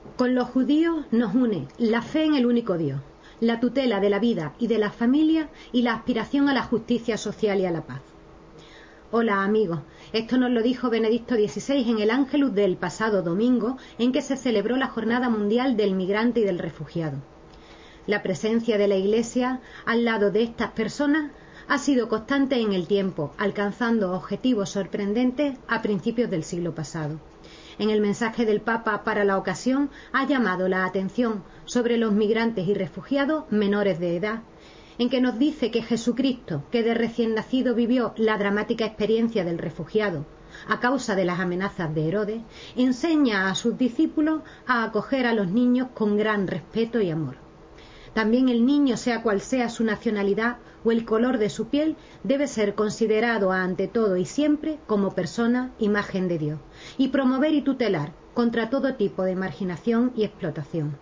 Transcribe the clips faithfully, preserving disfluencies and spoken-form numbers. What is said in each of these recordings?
Con los judíos nos une la fe en el único Dios, la tutela de la vida y de la familia y la aspiración a la justicia social y a la paz. Hola amigos, esto nos lo dijo Benedicto dieciséis en el Ángelus del pasado domingo, en que se celebró la Jornada Mundial del Migrante y del Refugiado. La presencia de la Iglesia al lado de estas personas ha sido constante en el tiempo, alcanzando objetivos sorprendentes a principios del siglo pasado. En el mensaje del Papa para la ocasión ha llamado la atención sobre los migrantes y refugiados menores de edad, en que nos dice que Jesucristo, que de recién nacido vivió la dramática experiencia del refugiado a causa de las amenazas de Herodes, enseña a sus discípulos a acoger a los niños con gran respeto y amor. También el niño, sea cual sea su nacionalidad o el color de su piel, debe ser considerado ante todo y siempre como persona, imagen de Dios, y promover y tutelar contra todo tipo de marginación y explotación.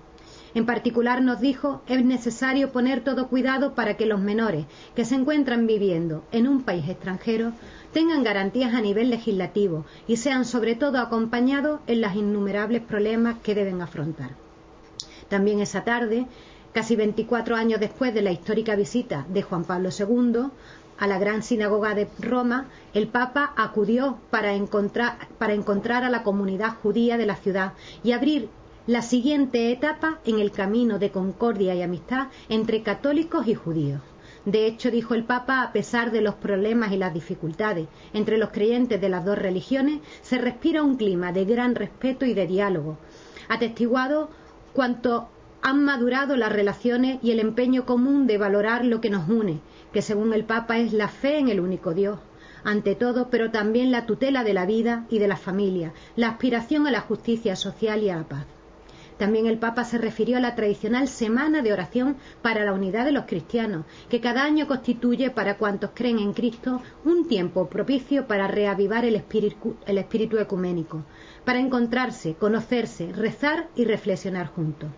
En particular nos dijo, es necesario poner todo cuidado para que los menores que se encuentran viviendo en un país extranjero tengan garantías a nivel legislativo y sean sobre todo acompañados en los innumerables problemas que deben afrontar. También esa tarde, casi veinticuatro años después de la histórica visita de Juan Pablo segundo a la Gran Sinagoga de Roma, el Papa acudió para encontrar, para encontrar a la comunidad judía de la ciudad y abrir la siguiente etapa en el camino de concordia y amistad entre católicos y judíos. De hecho, dijo el Papa, a pesar de los problemas y las dificultades entre los creyentes de las dos religiones, se respira un clima de gran respeto y de diálogo, atestiguado cuanto han madurado las relaciones y el empeño común de valorar lo que nos une, que según el Papa es la fe en el único Dios, ante todo, pero también la tutela de la vida y de la familia, la aspiración a la justicia social y a la paz. También el Papa se refirió a la tradicional Semana de Oración para la Unidad de los Cristianos, que cada año constituye para cuantos creen en Cristo un tiempo propicio para reavivar el espíritu, el espíritu ecuménico, para encontrarse, conocerse, rezar y reflexionar juntos.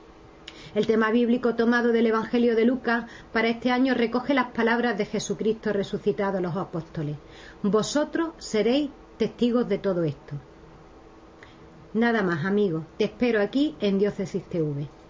El tema bíblico tomado del Evangelio de Lucas para este año recoge las palabras de Jesucristo resucitado a los apóstoles. Vosotros seréis testigos de todo esto. Nada más, amigos. Te espero aquí en Diócesis T V.